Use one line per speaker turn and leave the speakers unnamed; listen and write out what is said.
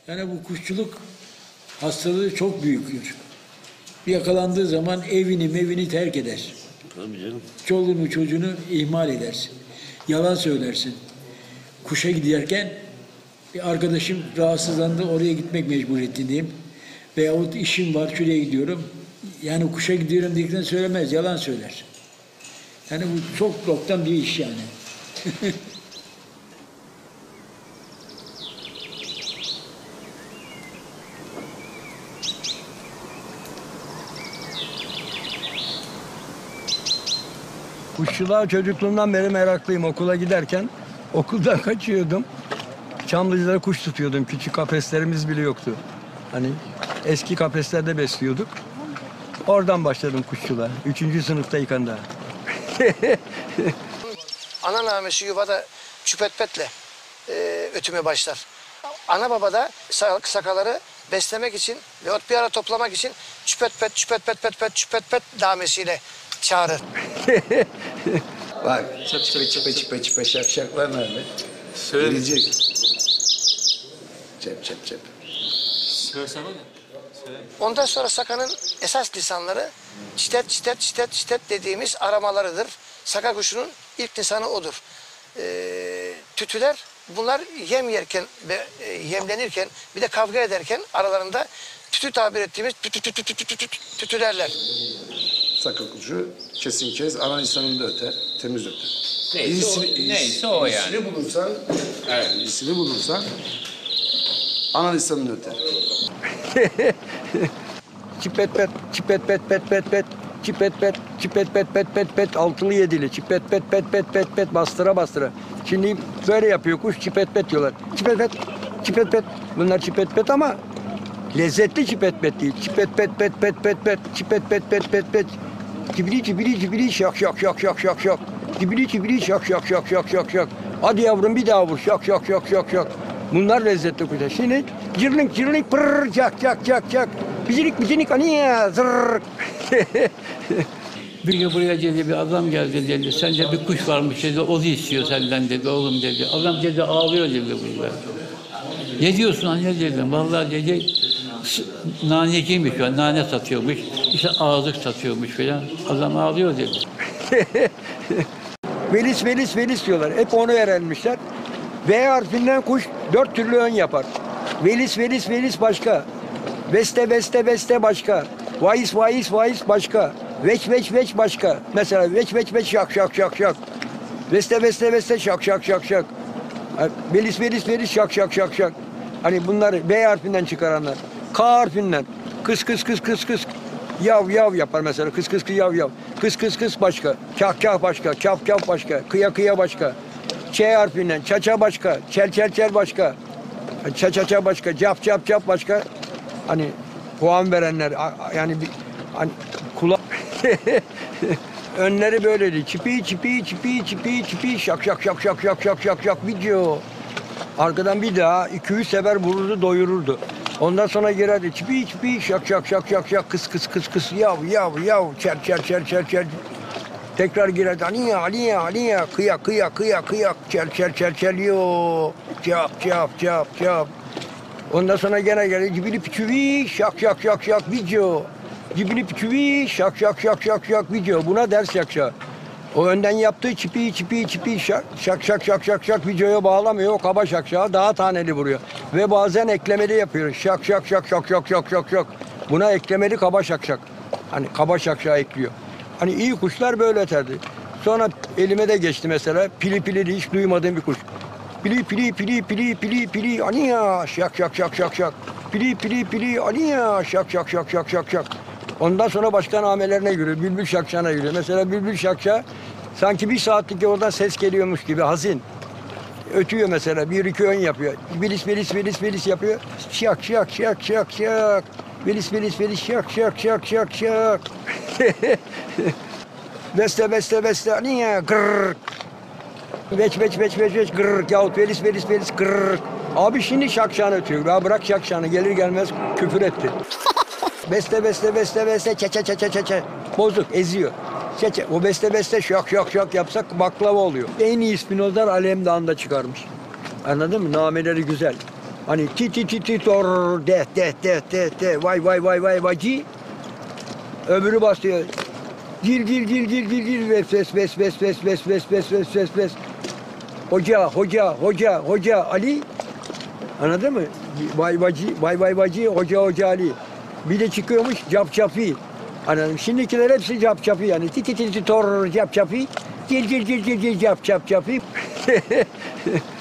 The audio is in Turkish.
Yani bu kuşçuluk hastalığı çok büyüktür. Yakalandığı zaman evini terk eder.
Tabii canım.
Çoluğunu çocuğunu ihmal edersin. Yalan söylersin. Kuşa giderken bir arkadaşım rahatsızlandı, oraya gitmek mecburiyetindeyim. Veyahut işim var, şuraya gidiyorum. Yani kuşa gidiyorum dedikten söylemez, yalan söyler. Yani bu çok boktan bir iş yani.
Kuşçuluğa çocukluğumdan beri meraklıyım. Okula giderken okuldan kaçıyordum. Çamlıca'da kuş tutuyordum. Küçük kafeslerimiz bile yoktu. Hani eski kafeslerde besliyorduk. Oradan başladım kuşçuluğa. 3. sınıftayken daha.
Ana namesi yuvada çüpetpetle ötüme başlar. Ana baba da sakaları beslemek için ve bir ara toplamak için çüpetpet namesiyle çağırır.
Bak çıpa şak şak var nerede? Söyleyecek. Çep.
Söylesene de.
Ondan sonra sakanın esas lisanları çitet dediğimiz aramalarıdır. Saka kuşunun ilk lisanı odur. Tütüler bunlar yem yerken ve yemlenirken bir de kavga ederken aralarında tütü tabir ettiğimiz tütülerler.
Saka kuşu kesin kez ana lisanında öter, temiz öter.
Neyse o yani.
İyisini bulursan ana lisanında öter.
Çipet altılı yedili çipet bastıra. Şimdi böyle yapıyor kuş çipet diyorlar. Çipet bunlar çipet ama lezzetli çipet değil. Çipet cibili şak. Cibili şak. Hadi yavrum bir daha vur şak. Bunlar lezzetli kuşlar. Şimdi cırlink pırr cak. Bicinik aniye zırr.
Bir gün buraya dedi bir adam geldi dedi. Sence bir kuş varmış dedi. Onu istiyor senden dedi oğlum dedi. Adam dedi ağlıyor dedi burada. Ne diyorsun anne dedim. Vallahi dedi naneciymiş ya. Nane satıyormuş. İşte ağızlık satıyormuş falan. Adam ağlıyor dedi.
Velis diyorlar. Hep onu öğrenmişler. V harfinden kuş 4 türlü ön yapar. Velis başka. Beste başka. Vaiz başka. Veç başka. Mesela veç şak. Beste şak. Velis şak. Hani bunlar B harfinden çıkaranlar. K harfinden kıs. Yav yapar mesela. Kıs yav. Kıs başka. Kah başka. Kaf başka. Kıya başka. Ç harfinden çaça başka. Çel başka. Çaça başka. Cap başka. Hani puan verenler yani hani kulak önleri böyleydi. Çipi şak video. Arkadan bir daha 2-3 sefer vururdu doyururdu. Ondan sonra girerdi. Çipi şak kıs yav çel. Tekrar girerdi. Aliye kıyak çel yo. Çap. Ondan sonra gene geldi. Cibili piçüvi şak video. Cibili piçüvi şak video. Buna ders yakşa. O önden yaptığı çipi şak videoya bağlamıyor. Kaba şakşağı daha taneli vuruyor. Ve bazen eklemeli yapıyor. Şak. Buna eklemeli kaba şakşak. Hani kaba şakşağı ekliyor. Hani iyi kuşlar böyle öterdi. Sonra elime de geçti mesela. Pili hiç duymadığım bir kuş. Pili aniya şak. Pili aniya şak. Ondan sonra başka namelerine giriyor. Bülbül şakşağına giriyor. Mesela bülbül şakşağı sanki bir saatlik yoldan ses geliyormuş gibi hazin. Ötüyor mesela. 1-2 ön yapıyor. Velis yapıyor. Şak. Velis şak. Beste aniya gırr. Veç gırr yahut velis gırr. Abi şimdi şakşağını ötüyor. Ya bırak şakşağını gelir gelmez küfür etti. Beste çe. Bozuk eziyor. Çe. O beste şak yapsak baklava oluyor. En iyi spinozlar Alemdağ'ında çıkarmış. Anladın mı? Nameleri güzel. Hani ti ti ti ti tor de de de de de vay vay vay vay vacı. Öbürü basıyor. Gir gir gir gir gir gir ves ves ves ves ves ves ves ves ves ves ves. Hoca hoca hoca hoca Ali. Anladın mı? Vay vacı vay vay vacı hoca hoca Ali. Bir de çıkıyormuş cap çapi. Anladım. Şimdikiler hepsi cap çapi yani. Ti ti ti ti tor cap çapi. Gir gir gir gir gir cap cap çapi.